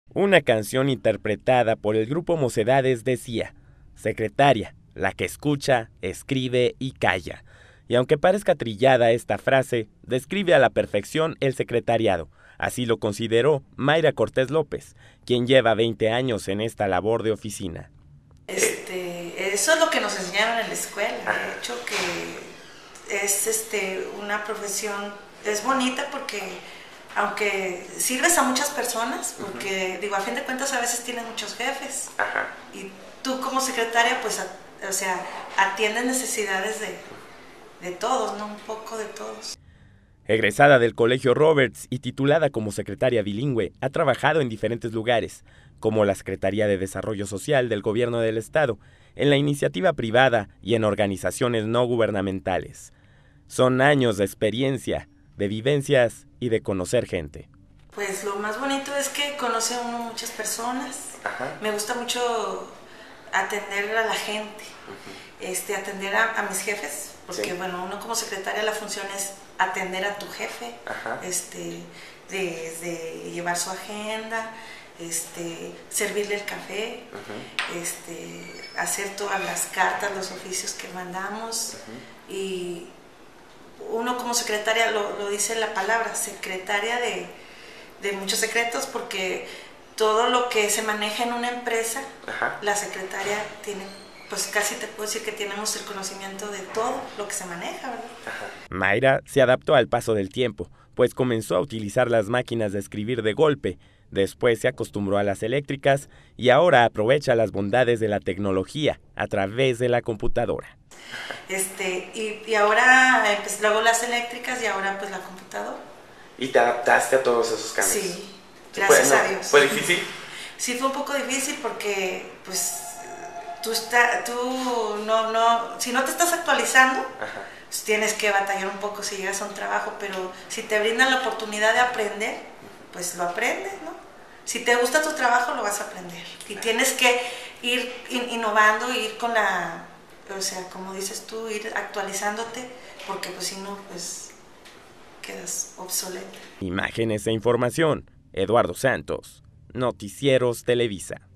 Una canción interpretada por el grupo Mocedades decía: secretaria, la que escucha, escribe y calla. Y aunque parezca trillada esta frase, describe a la perfección el secretariado. Así lo consideró Mayra Cortés López, quien lleva 20 años en esta labor de oficina. Eso es lo que nos enseñaron en la escuela. De hecho, que es una profesión, es bonita porque aunque sirves a muchas personas, porque digo, a fin de cuentas a veces tienes muchos jefes. Ajá. Y tú como secretaria, pues, atiendes necesidades de todos, ¿no? Un poco de todos. Egresada del Colegio Roberts y titulada como secretaria bilingüe, ha trabajado en diferentes lugares, como la Secretaría de Desarrollo Social del Gobierno del Estado, en la iniciativa privada y en organizaciones no gubernamentales. Son años de experiencia, de vivencias y de conocer gente. Pues lo más bonito es que conoce a uno muchas personas. Ajá. Me gusta mucho atender a la gente, atender a mis jefes, porque Sí. bueno, uno como secretaria la función es atender a tu jefe, Ajá. de llevar su agenda, servirle el café, hacer todas las cartas, los oficios que mandamos. Y uno como secretaria, lo dice la palabra, secretaria de muchos secretos, porque todo lo que se maneja en una empresa, la secretaria tiene, pues casi te puedo decir que tenemos el conocimiento de todo lo que se maneja, ¿verdad? Mayra se adaptó al paso del tiempo, pues comenzó a utilizar las máquinas de escribir de golpe, después se acostumbró a las eléctricas y ahora aprovecha las bondades de la tecnología a través de la computadora. Y ahora, pues luego las eléctricas y ahora pues la computadora. ¿Y te adaptaste a todos esos cambios? Sí, gracias a Dios. ¿Fue difícil? Sí, fue un poco difícil porque pues si no te estás actualizando, pues tienes que batallar un poco si llegas a un trabajo, pero si te brindan la oportunidad de aprender, pues lo aprendes, ¿no? Si te gusta tu trabajo, lo vas a aprender. Y tienes que ir innovando, ir con como dices tú, ir actualizándote, porque pues si no, pues quedas obsoleto. Imágenes e información, Eduardo Santos, Noticieros Televisa.